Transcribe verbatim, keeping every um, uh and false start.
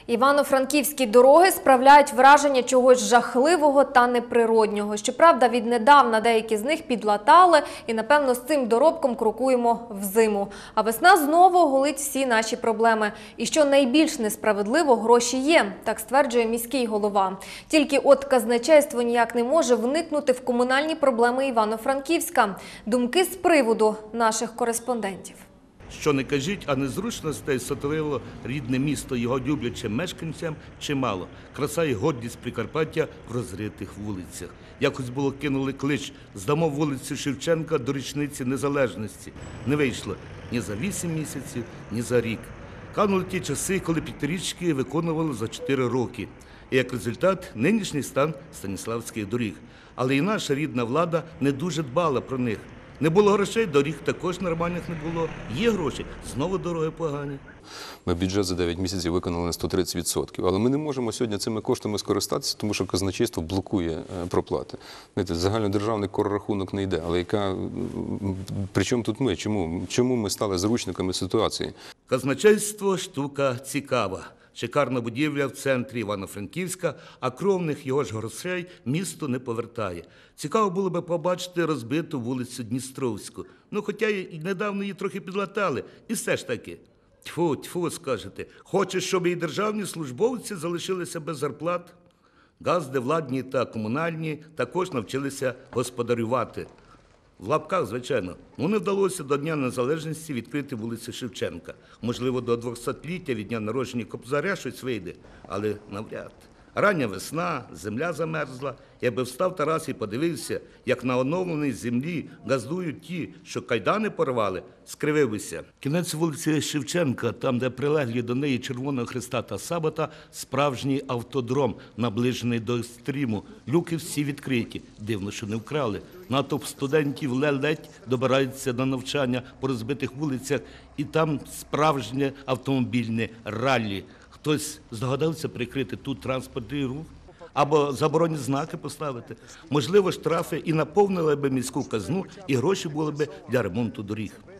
Івано-франківські дороги справляють враження чогось жахливого та неприроднього. Щоправда, віднедавна деякі з них підлатали і, напевно, з цим доробком крокуємо в зиму. А весна знову оголить всі наші проблеми. І що найбільш несправедливо, гроші є, так стверджує міський голова. Тільки от казначейство ніяк не може вникнути в комунальні проблеми Івано-Франківська. Думки з приводу наших кореспондентів. Що не кажіть, а незручностей сотворило рідне місто його люблячим мешканцям чимало. Краса і годність Прикарпаття в розритих вулицях. Якось було кинули клич «Здамо вулицю Шевченка до річниці незалежності». Не вийшло ні за вісім місяців, ні за рік. Канули ті часи, коли п'ятирічки виконували за чотири роки. І як результат – нинішній стан Станіславських доріг. Але і наша рідна влада не дуже дбала про них. Не було грошей, доріг також нормальних не було. Є гроші, знову дороги погані. Ми бюджет за дев'ять місяців виконали на сто тридцять відсотків, але ми не можемо сьогодні цими коштами скористатися, тому що казначейство блокує проплати. Знаєте, загальнодержавний коррахунок не йде, але яка... При чому тут ми? Чому? Чому ми стали заручниками ситуації? Казначейство – штука цікава. Шикарна будівля в центрі Івано-Франківська, а кровних його ж грошей місто не повертає. Цікаво було б побачити розбиту вулицю Дністровську. Ну, хоча і недавно її трохи підлатали. І все ж таки. Тьфу, тьфу, скажете. Хочеш, щоб і державні службовці залишилися без зарплат? Газди владні та комунальні також навчилися господарювати. В лапках, звичайно. Ну, не вдалося до Дня Незалежності відкрити вулицю Шевченка. Можливо, до двохсотліття від дня народження Кобзаря щось вийде, але навряд. Рання весна, земля замерзла. Я би встав Тарас і подивився, як на оновленій землі газдують ті, що кайдани порвали, скривив бися. Кінець вулиці Шевченка, там, де прилеглі до неї Червоного Хреста та Сабота, справжній автодром, наближений до екстріму. Люки всі відкриті. Дивно, що не вкрали. Натовп студентів ледь-ледь добираються на навчання по розбитих вулицях, і там справжнє автомобільне раллі. Хтось здогадався прикрити тут транспортний рух або заборонні знаки поставити. Можливо, штрафи і наповнили б міську казну, і гроші були б для ремонту доріг.